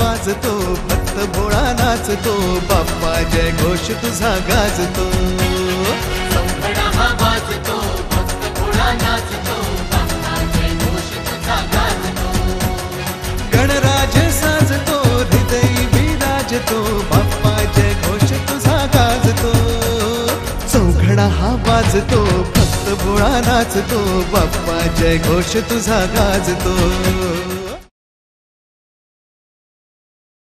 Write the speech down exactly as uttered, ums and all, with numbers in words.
वाजतो, भक्त भोळा नाचतो, बाप्पा जय घोष तुझा गाजतो. चौघडा हा वाजतो, भक्त भोळा नाचतो, बाप्पा जय घोष तुझा गाजतो. गणराज साजतो, हृदय विराजतो, बाप्पा जय घोष तुझा गाजतो. चौघडा हा वाजतो, भक्त भोळा नाचतो, बाप्पा जय घोष तुझा गाजतो.